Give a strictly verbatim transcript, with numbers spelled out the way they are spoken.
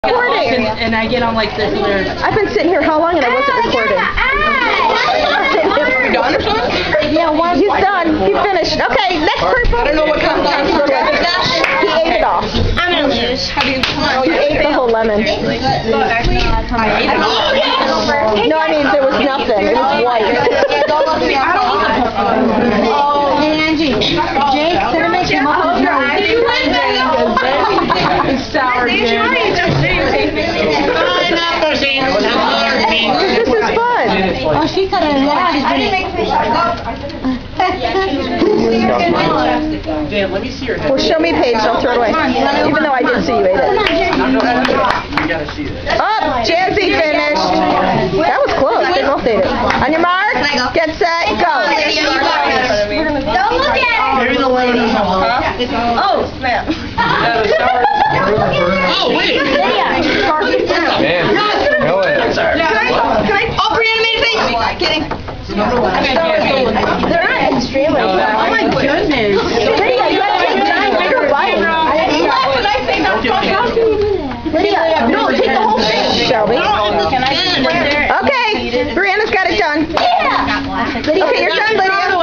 Recording. And I get on like this and they're... I've been sitting here how long and I wasn't recording? Are you done or something? Yeah, one. He's done. He finished. Okay, next person. I don't know what kind of time we're doing. He ate it all. I'm gonna lose. How do you... Oh, He ate the whole lemon. I ate it all. No, I mean, there was nothing. It was white. Oh, hey Angie. Jake, gonna make him up with It's sour, This is fun. Oh, she cut it out. Dan, let me see your head. Well, show me Paige. I'll throw it away. Even though I did see you ate it. You gotta see this. Oh, Jazzy finished. That was close. They both ate it. On your mark, get set, go. Don't look at it. Maybe the lemon is huh? Oh, snap. Yeah, the sour. Oh, wait. Man, hell yeah. Can I, can I, oh, pre-animated face? Kidding. They're not extremely. Oh my goodness. Lydia, you gotta take a giant bigger bite. Lydia, no, take the whole thing, Shelby. Can I? Okay, Brianna's got it done. Yeah. Okay, you're done, Lydia.